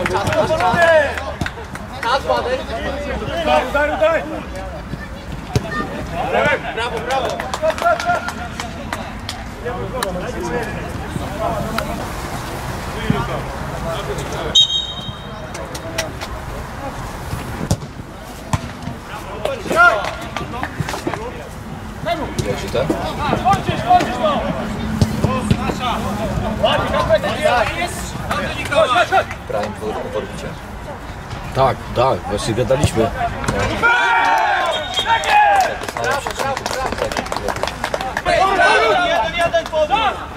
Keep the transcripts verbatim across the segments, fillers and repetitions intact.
Daj, daj, daj! Brawo, brawo! Leci tak? Kończysz, kończysz to! Prime w orbicie. Tak, tak, właśnie gadaliśmy. Jeden, jeden, powrót!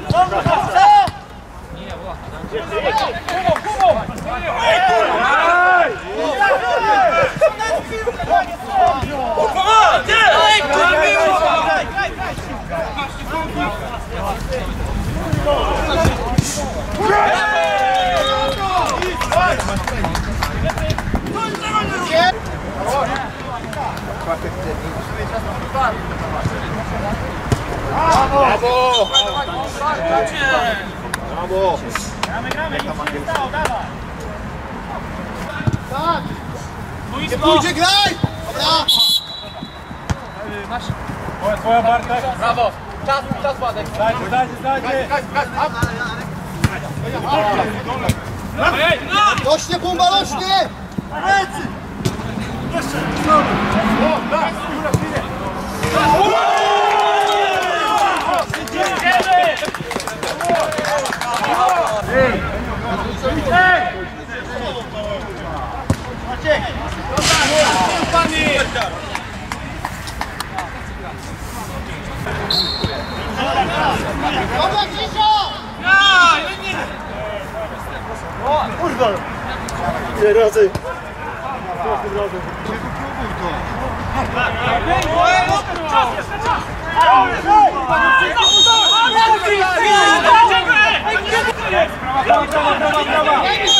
Brawo! Brawo! Gramy, gramy, nic nie stało, dawaj! Tak! Nie pójdzie, graj! Dobra! Masz? Twoja Bartek! Brawo! Czas, czas Bartek! Dajcie, dajcie, dajcie! Rośnie, bomba, rośnie! Lecy! Jeszcze! O, tak! Maciek! Dobra, Krzyszio! Kurwa! Ile razy? Czas, jeszcze czas! Brawa, brawa, brawa, brawa!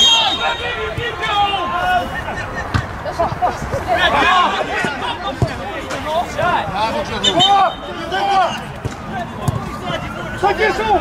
Co cieszą?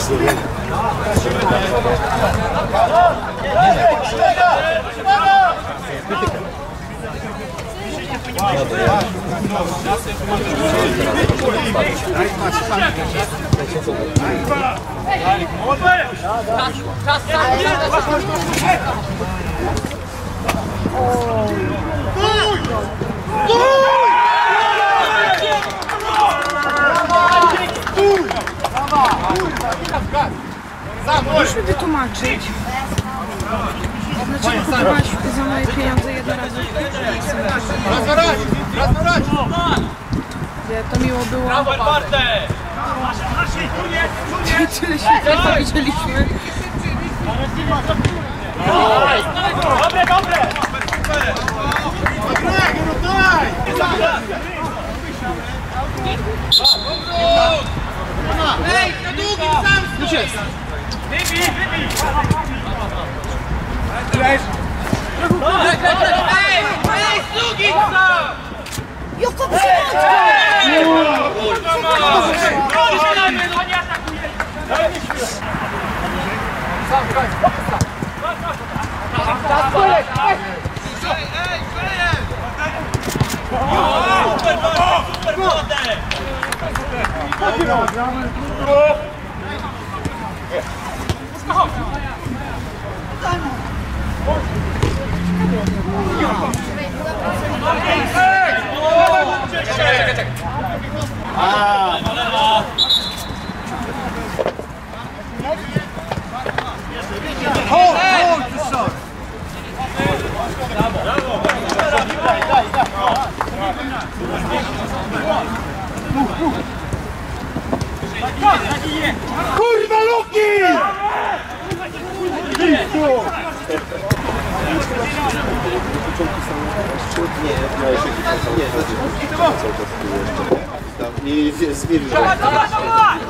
Musimy wytłumaczyć, dlaczego kupowałaś za moje pieniądze jednorazowe. Raz na raz! Raz na raz! To miło było. Brawo, Bartek! Tyle świetnie widzieliśmy. Dobre, dobre! Ej, na długim sam! Już jest! Wybij, wybij! Ej, ej, z długim sam! Joko przypadka! Kurwa mała! Proszę na mnie, no nie atakuje! Daj mi chwilę! Sam, graj! Ej, ej, kleję! Super, super wodę! Kurwa Luki! Nie, zmierzył. Dawaj, dawaj, dawaj!